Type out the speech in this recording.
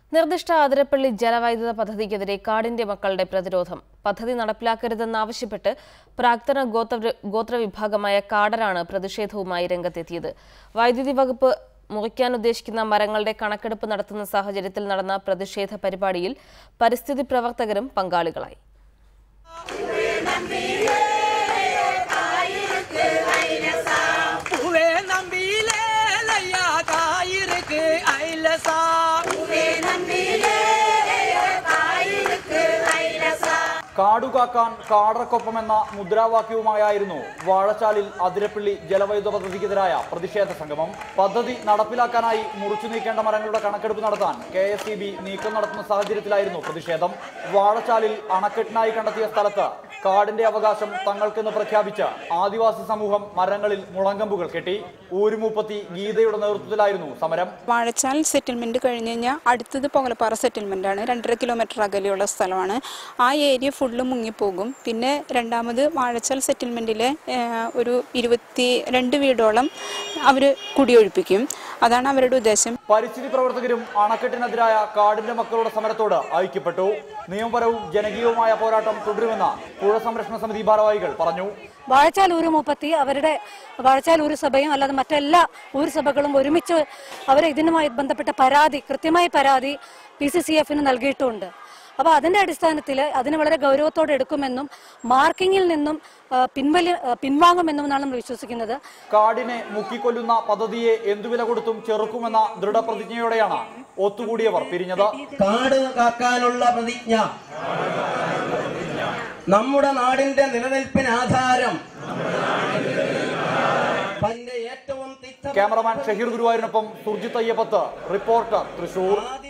നിർദ്ദിഷ്ട ആതിരപ്പള്ളി ജലവൈദ്യുത പദ്ധതിക്കെതിരെ കാടിന്റെ മക്കളുടെ പ്രതിരോധം. പദ്ധതി നടപ്പിലാക്കരുതെന്നാവശ്യപ്പെട്ട് പ്രാക്തന ഗോത്രവിഭാഗമായ കാടരാണ് പ്രതിഷേധവുമായി രംഗത്തെത്തിയത്. വൈദ്യുതി വകുപ്പ് മുറിക്കാനുദ്ദേശിക്കുന്ന മരങ്ങളുടെ കണക്കെടുപ്പ് നടത്തുന്ന സാഹചര്യത്തിൽ നടന്ന പ്രതിഷേധ പരിപാടിയിൽ പരിസ്ഥിതി പ്രവർത്തകരും പങ്കാളികളായി. കാടുകാക്കാൻ കാടർക്കൊപ്പമെന്ന മുദ്രാവാക്യവുമായിരുന്നു വാഴച്ചാലിൽ അതിരപ്പള്ളി ജലവൈദ്യുത പദ്ധതിക്കെതിരായ പ്രതിഷേധ സംഗമം. പദ്ധതി നടപ്പിലാക്കാനായി മുറിച്ചു നീക്കേണ്ട മരങ്ങളുടെ കണക്കെടുപ്പ് നടത്താൻ KSEB നീക്കം നടത്തുന്ന സാഹചര്യത്തിലായിരുന്നു പ്രതിഷേധം. വാഴച്ചാലിൽ അണക്കെട്ടിനായി കണ്ടെത്തിയ സ്ഥലത്ത് കാടിന്റെ അവകാശം തങ്ങൾക്കെന്ന് പ്രഖ്യാപിച്ച് ആദിവാസി സമൂഹം മരങ്ങളിൽ മുളങ്കമ്പുകൾ കെട്ടി. ഊരുമൂപ്പത്തി ഗീതയുടെ നേതൃത്വത്തിലായിരുന്നു സമരം. വാഴച്ചാൽ സെറ്റിൽമെന്റ് കഴിഞ്ഞ് കഴിഞ്ഞാൽ അടുത്തത് പൊങ്ങലപ്പാറ സെറ്റിൽമെന്റ് ആണ്. 2.5 കിലോമീറ്റർ അകലെയുള്ള സ്ഥലമാണ്. ആ ഏരിയ ഫുള്ള് മുങ്ങിപ്പോകും. പിന്നെ രണ്ടാമത് വാഴച്ചാൽ സെറ്റിൽമെന്റിലെ ഒരു 22 വീടോളം അവർ കുടിയൊഴിപ്പിക്കും. അതാണ് അവരുടെ ഉദ്ദേശം. പരിസ്ഥിതി പ്രവർത്തകരും അണക്കെട്ടിനെതിരായ കാടിന്റെ മക്കളുടെ സമരത്തോട് ഐക്യപ്പെട്ടു. നിയമപരവും ജനകീയവുമായ പോരാട്ടം തുടരുമെന്ന് പുഴ സംരക്ഷണ സമിതി ഭാരവാഹികൾ പറഞ്ഞു. വാഴച്ചാൽ ഊരുമൂപ്പത്തി അവരുടെ വാഴച്ചാൽ ഊരുസഭയും അല്ലാതെ മറ്റെല്ലാ ഊരുസഭകളും ഒരുമിച്ച് അവരെ ഇതിനുമായി ബന്ധപ്പെട്ട കൃത്യമായ പരാതി PCCF-ന് നൽകിയിട്ടുമുണ്ട്. അപ്പോൾ അതിന്റെ അടിസ്ഥാനത്തിൽ അതിന് വളരെ ഗൗരവത്തോടെ എടുക്കുമെന്നും മാർക്കിങ്ങിൽ നിന്നും പിൻവാങ്ങുമെന്നുമാണ് നമ്മൾ വിശ്വസിക്കുന്നത്. കാടിനെ മുക്കിക്കൊല്ലുന്ന പദ്ധതിയെ എന്തുവില കൊടുത്തും ചെറുക്കുമെന്ന ദൃഢപ്രതിജ്ഞയോടെയാണ് ഒത്തുകൂടിയവർ പിരിഞ്ഞത്. കാട് കാക്കാനുള്ള പ്രതിജ്ഞ നമ്മുടെ നാടിന്റെ നിലനിൽപ്പിന് ആധാരം. ക്യാമറമാൻ ഷഹീർ ഗുരുവായൂരിനൊപ്പം സുർജിത്ത് അയ്യപ്പത്ത്, റിപ്പോർട്ടർ, തൃശൂർ.